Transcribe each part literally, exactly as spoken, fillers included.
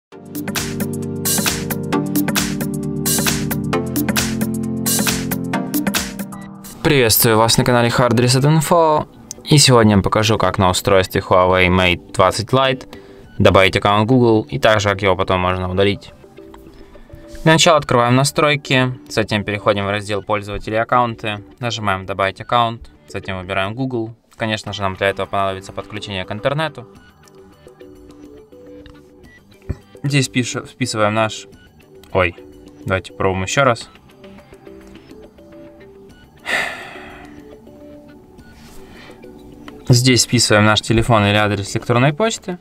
Приветствую вас на канале Hard Reset Info, и сегодня я покажу, как на устройстве Huawei Mate двадцать Lite добавить аккаунт Google и также как его потом можно удалить. Для начала открываем настройки, затем переходим в раздел пользователи и аккаунты, нажимаем добавить аккаунт, затем выбираем Google. Конечно же, нам для этого понадобится подключение к интернету. Здесь пишем, вписываем наш... Ой, давайте попробуем еще раз. Здесь вписываем наш телефон или адрес электронной почты.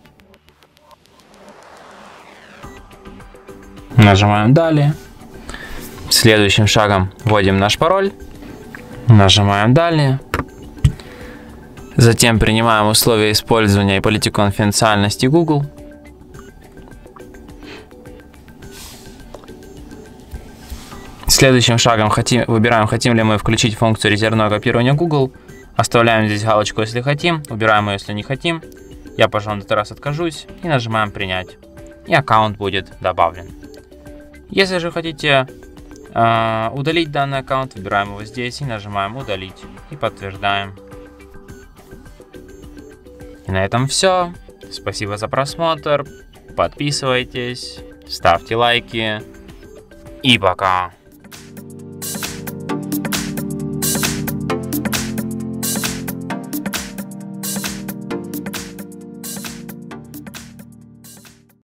Нажимаем «Далее». Следующим шагом вводим наш пароль. Нажимаем «Далее». Затем принимаем условия использования и политику конфиденциальности Google. Следующим шагом хотим, выбираем, хотим ли мы включить функцию резервного копирования Google. Оставляем здесь галочку, если хотим, убираем ее, если не хотим. Я, пожалуй, на этот раз откажусь и нажимаем «Принять». И аккаунт будет добавлен. Если же хотите э, удалить данный аккаунт, выбираем его здесь и нажимаем «Удалить». И подтверждаем. И на этом все. Спасибо за просмотр. Подписывайтесь, ставьте лайки. И пока.